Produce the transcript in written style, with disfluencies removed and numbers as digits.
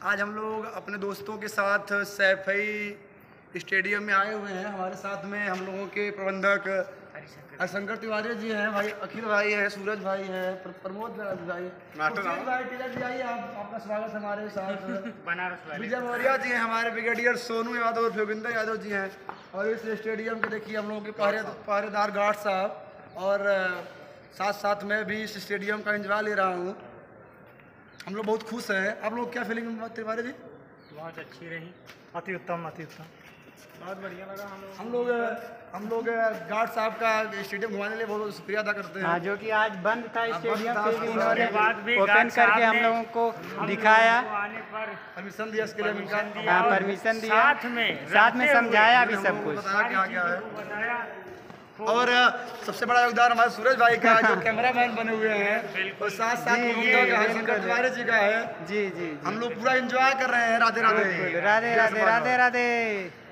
आज हम लोग अपने दोस्तों के साथ सैफई स्टेडियम में आए हुए हैं। हमारे साथ में हम लोगों के प्रबंधक हरिशंकर तिवारी जी हैं, भाई अखिल भाई है, सूरज भाई है, प्रमोद भाई, भाई टिकट भी आइए, आपका स्वागत है हमारे साथ। विजय मौर्य जी हैं, हमारे ब्रिगेडियर सोनू यादव और योगिंदर यादव जी हैं। और इस स्टेडियम के देखिए हम लोगों के पहरेदार गार्ड साहब, और साथ साथ मैं भी इस स्टेडियम का एंजॉय ले रहा हूँ। हम लोग बहुत खुश हैं। आप लोग क्या फीलिंग तिवारी जी? बहुत अच्छी रही, अति उत्तम अति उत्तम, बहुत बढ़िया लगा। हम लोग गार्ड साहब का स्टेडियम घुमाने के लिए बहुत शुक्रिया अदा करते हैं। जो कि आज बंद था स्टेडियम, फिर भी इन्होंने ओपन करके हम लोगों को दिखाया, परमिशन दिया इसके लिए, परमिशन दिया, साथ में समझाया भी सब कुछ, बताया क्या है। और सबसे बड़ा योगदान हमारे सूरज भाई का जो कैमरामैन बने हुए हैं, और साथ साथ हरिशंकर तिवारी जी का है। जी जी, हम लोग पूरा एंजॉय कर रहे हैं। राधे राधे राधे राधे राधे राधे।